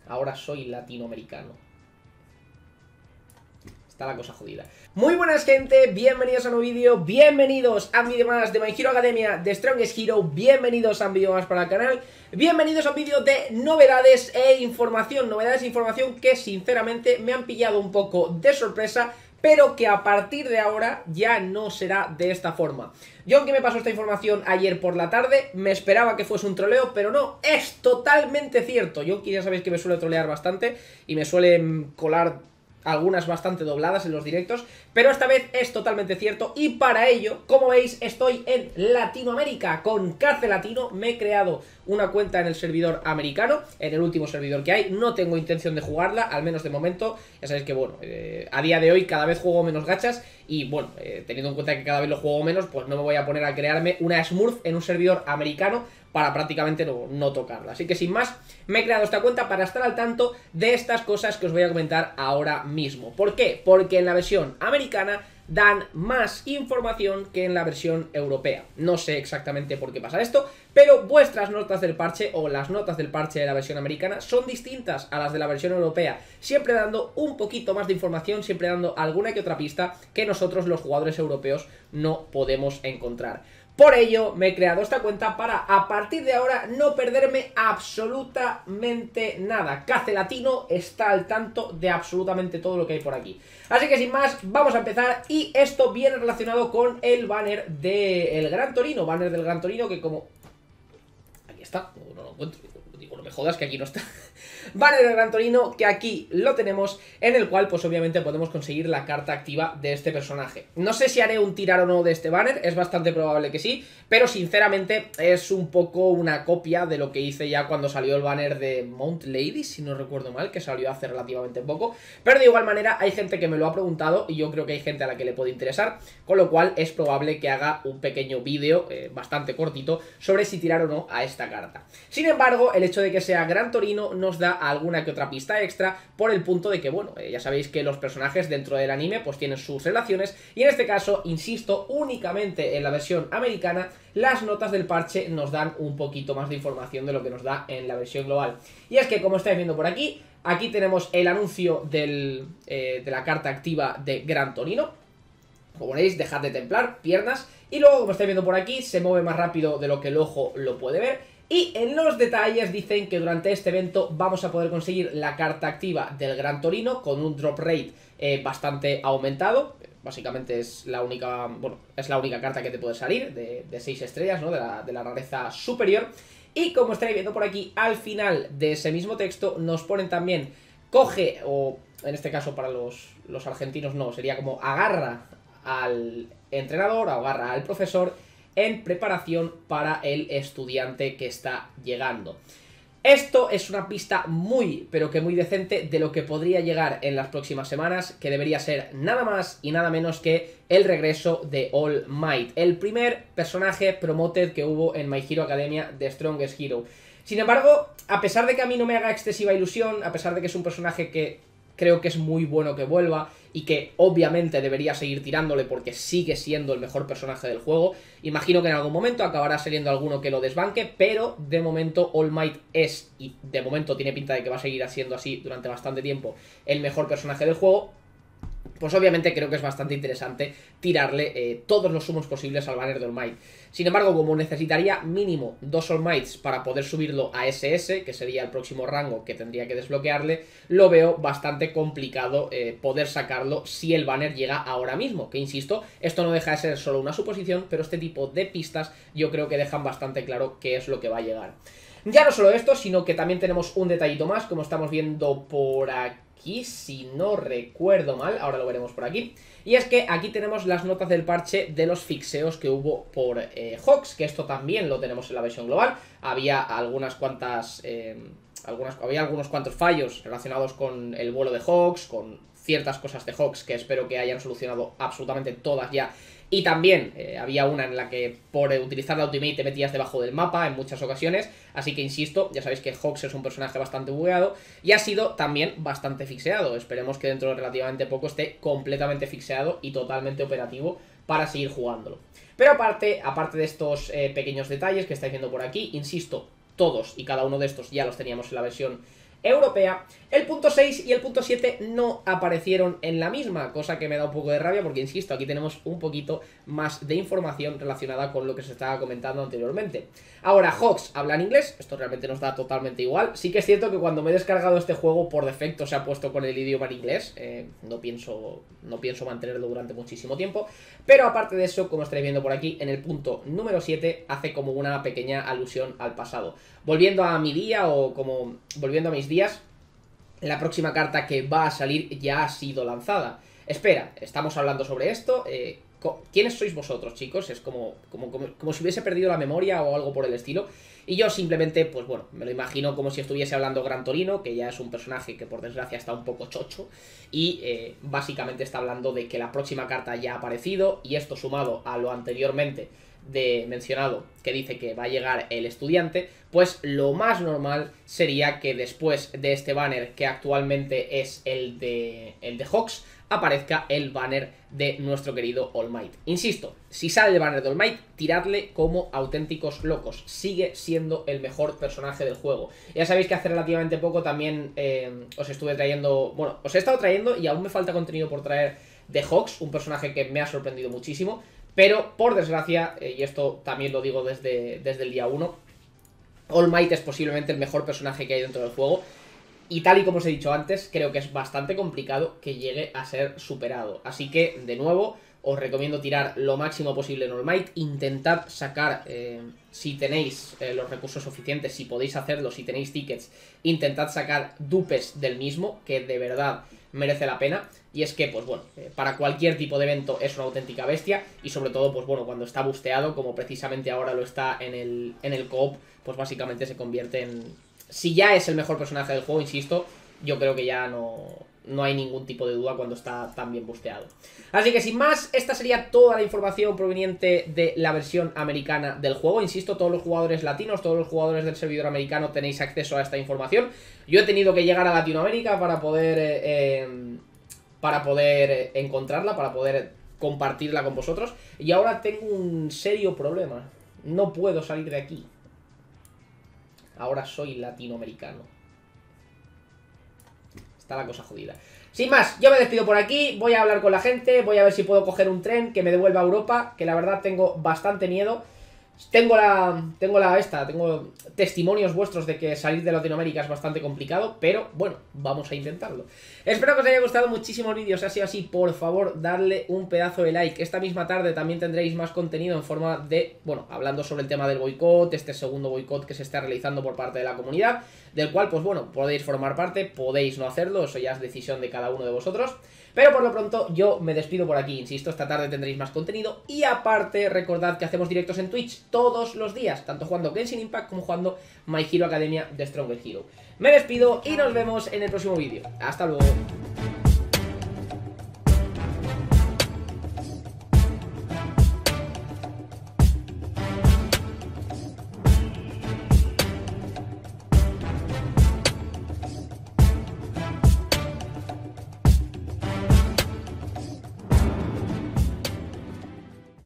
Ahora soy latinoamericano. Está la cosa jodida. Muy buenas, gente, bienvenidos a un nuevo vídeo, bienvenidos a un vídeo más de My Hero Academia, de Strongest Hero, bienvenidos a un vídeo más para el canal, bienvenidos a un vídeo de novedades e información, que sinceramente me han pillado un poco de sorpresa, pero que a partir de ahora ya no será de esta forma. Yo, aunque me pasó esta información ayer por la tarde, me esperaba que fuese un troleo, pero no, es totalmente cierto. Yo, ya sabéis que me suele trolear bastante y me suelen colar algunas bastante dobladas en los directos, pero esta vez es totalmente cierto. Y para ello, como veis, estoy en Latinoamérica con Carce Latino. Me he creado una cuenta en el servidor americano, en el último servidor que hay. No tengo intención de jugarla, al menos de momento. Ya sabéis que, bueno, a día de hoy cada vez juego menos gachas. Y bueno, teniendo en cuenta que cada vez lo juego menos, pues no me voy a poner a crearme una Smurf en un servidor americano para prácticamente no tocarla. Así que sin más, me he creado esta cuenta para estar al tanto de estas cosas que os voy a comentar ahora mismo. ¿Por qué? Porque en la versión americana dan más información que en la versión europea. No sé exactamente por qué pasa esto, pero vuestras notas del parche o las notas del parche de la versión americana son distintas a las de la versión europea, siempre dando un poquito más de información, siempre dando alguna que otra pista que nosotros los jugadores europeos no podemos encontrar. Por ello me he creado esta cuenta para a partir de ahora no perderme absolutamente nada. Carce Latino está al tanto de absolutamente todo lo que hay por aquí. Así que sin más, vamos a empezar, y esto viene relacionado con el banner del Gran Torino. Banner del Gran Torino que, como... aquí está, no lo encuentro. Digo, no me jodas que aquí no está. Banner del Gran Torino, que aquí lo tenemos, en el cual pues obviamente podemos conseguir la carta activa de este personaje. No sé si haré un tirar o no de este banner, es bastante probable que sí, pero sinceramente es un poco una copia de lo que hice ya cuando salió el banner de Mount Lady, si no recuerdo mal, que salió hace relativamente poco. Pero de igual manera hay gente que me lo ha preguntado y yo creo que hay gente a la que le puede interesar, con lo cual es probable que haga un pequeño vídeo bastante cortito sobre si tirar o no a esta carta. Sin embargo, el hecho de que sea Gran Torino nos da alguna que otra pista extra, por el punto de que, bueno, ya sabéis que los personajes dentro del anime pues tienen sus relaciones, y en este caso, insisto, únicamente en la versión americana las notas del parche nos dan un poquito más de información de lo que nos da en la versión global. Y es que, como estáis viendo por aquí, aquí tenemos el anuncio de la carta activa de Gran Torino. Como veis, dejad de templar, piernas, y luego, como estáis viendo por aquí, se mueve más rápido de lo que el ojo lo puede ver. Y en los detalles dicen que durante este evento vamos a poder conseguir la carta activa del Gran Torino con un drop rate bastante aumentado. Básicamente es la única, bueno, es la única carta que te puede salir de 6 estrellas, ¿no? De la rareza superior. Y como estáis viendo por aquí, al final de ese mismo texto nos ponen también coge, o en este caso para los argentinos no, sería como agarra al entrenador o agarra al profesor en preparación para el estudiante que está llegando. Esto es una pista muy, pero que muy decente de lo que podría llegar en las próximas semanas, que debería ser nada más y nada menos que el regreso de All Might, el primer personaje promoted que hubo en My Hero Academia de Strongest Hero. Sin embargo, a pesar de que a mí no me haga excesiva ilusión, a pesar de que es un personaje que creo que es muy bueno que vuelva y que obviamente debería seguir tirándole porque sigue siendo el mejor personaje del juego, imagino que en algún momento acabará saliendo alguno que lo desbanque, pero de momento All Might es, y de momento tiene pinta de que va a seguir siendo así durante bastante tiempo, el mejor personaje del juego. Pues obviamente creo que es bastante interesante tirarle todos los sumos posibles al banner de All Might. Sin embargo, como necesitaría mínimo 2 All Mights para poder subirlo a SS, que sería el próximo rango que tendría que desbloquearle, lo veo bastante complicado poder sacarlo si el banner llega ahora mismo. Que insisto, esto no deja de ser solo una suposición, pero este tipo de pistas yo creo que dejan bastante claro qué es lo que va a llegar. Ya no solo esto, sino que también tenemos un detallito más, como estamos viendo por aquí, si no recuerdo mal, ahora lo veremos por aquí. Y es que aquí tenemos las notas del parche de los fixeos que hubo por Hawks, que esto también lo tenemos en la versión global. Había algunas cuantas... había algunos cuantos fallos relacionados con el vuelo de Hawks, con ciertas cosas de Hawks que espero que hayan solucionado absolutamente todas ya. Y también había una en la que por utilizar la ultimate te metías debajo del mapa en muchas ocasiones. Así que insisto, ya sabéis que Hawks es un personaje bastante bugueado y ha sido también bastante fixeado. Esperemos que dentro de relativamente poco esté completamente fixeado y totalmente operativo para seguir jugándolo. Pero aparte de estos pequeños detalles que estáis viendo por aquí, insisto, todos y cada uno de estos ya los teníamos en la versión europea. El punto 6 y el punto 7 no aparecieron en la misma, cosa que me da un poco de rabia porque, insisto, aquí tenemos un poquito más de información relacionada con lo que se estaba comentando anteriormente. Ahora, Hogs habla en inglés, esto realmente nos da totalmente igual. Sí que es cierto que cuando me he descargado este juego, por defecto se ha puesto con el idioma en inglés. No pienso mantenerlo durante muchísimo tiempo. Pero aparte de eso, como estaréis viendo por aquí, en el punto número 7 hace como una pequeña alusión al pasado. Volviendo a mi día, o como volviendo a mis días, la próxima carta que va a salir ya ha sido lanzada. Espera, estamos hablando sobre esto. ¿Quiénes sois vosotros, chicos? Es como si hubiese perdido la memoria o algo por el estilo. Y yo simplemente, pues bueno, me lo imagino como si estuviese hablando Gran Torino, que ya es un personaje que por desgracia está un poco chocho. Y básicamente está hablando de que la próxima carta ya ha aparecido. Y esto sumado a lo anteriormente mencionado, que dice que va a llegar el estudiante, pues lo más normal sería que después de este banner, que actualmente es el de Hogs, aparezca el banner de nuestro querido All Might. Insisto, si sale el banner de All Might, tiradle como auténticos locos. Sigue siendo el mejor personaje del juego. Ya sabéis que hace relativamente poco también os estuve trayendo... Bueno, os he estado trayendo y aún me falta contenido por traer de Hogs, un personaje que me ha sorprendido muchísimo. Pero, por desgracia, y esto también lo digo desde el día 1, All Might es posiblemente el mejor personaje que hay dentro del juego. Y tal y como os he dicho antes, creo que es bastante complicado que llegue a ser superado. Así que, de nuevo, os recomiendo tirar lo máximo posible en All Might. Intentad sacar, si tenéis los recursos suficientes, si podéis hacerlo, si tenéis tickets, intentad sacar dupes del mismo, que de verdad merece la pena. Y es que, pues bueno, para cualquier tipo de evento es una auténtica bestia. Y sobre todo, pues bueno, cuando está busteado, como precisamente ahora lo está en el co-op, pues básicamente se convierte en... Si ya es el mejor personaje del juego, insisto, yo creo que ya no hay ningún tipo de duda cuando está tan bien busteado. Así que sin más, esta sería toda la información proveniente de la versión americana del juego. Insisto, todos los jugadores latinos, todos los jugadores del servidor americano tenéis acceso a esta información. Yo he tenido que llegar a Latinoamérica para poder encontrarla, para poder compartirla con vosotros. Y ahora tengo un serio problema. No puedo salir de aquí. Ahora soy latinoamericano. Está la cosa jodida. Sin más, yo me despido por aquí. Voy a hablar con la gente. Voy a ver si puedo coger un tren que me devuelva a Europa, que la verdad tengo bastante miedo. Tengo testimonios vuestros de que salir de Latinoamérica es bastante complicado, pero bueno, vamos a intentarlo. Espero que os haya gustado muchísimo el vídeo. Si ha sido así, por favor, darle un pedazo de like. Esta misma tarde también tendréis más contenido en forma de, bueno, hablando sobre el tema del boicot, este segundo boicot que se está realizando por parte de la comunidad, del cual, pues bueno, podéis formar parte, podéis no hacerlo, eso ya es decisión de cada uno de vosotros. Pero por lo pronto yo me despido por aquí, insisto, esta tarde tendréis más contenido. Y aparte, recordad que hacemos directos en Twitch todos los días, tanto jugando Genshin Impact como jugando My Hero Academia de Strongest Hero. Me despido y nos vemos en el próximo vídeo. Hasta luego.